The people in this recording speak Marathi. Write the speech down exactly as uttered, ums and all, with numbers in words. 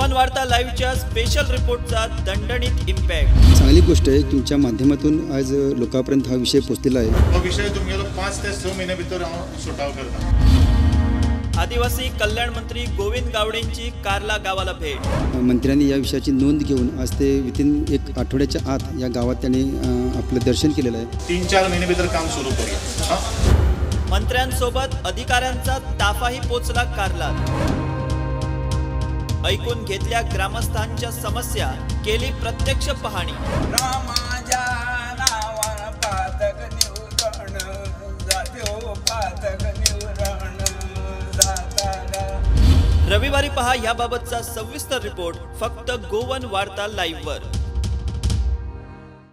गोवन वार्ता लाईव्हच्या स्पेशल रिपोर्टचा दणदणीत इम्पॅक्ट। चांगली गोष्ट आहे तुमच्या माध्यमातून आज लोकांपर्यंत हा विषय पोहोचलेला आहे। हा विषय तुम्हाला पाच ते सहा महिने भितर सुटाव करता। आदिवासी कल्याण मंत्री गोविंद गावडेंची कार्ला गावाला भेट। मंत्र्यांनी या विषयाची नोंद घेऊन आज ते विथिन एक आठवड्याच्या आत या गावात त्यांनी आपलं दर्शन केलेलं आहे। तीन चार महिने भितर काम सुरू करूया। मंत्र्यांसोबत अधिकाऱ्यांचा ताफाही पोचला कार्लात। ऐकून घेतल्या ग्रामस्थांच्या समस्या, केली प्रत्यक्ष पाहणी। रविवारी पहा याबाबतचा सविस्तर रिपोर्ट फक्त गोवन वार्ता लाईव्ह वर।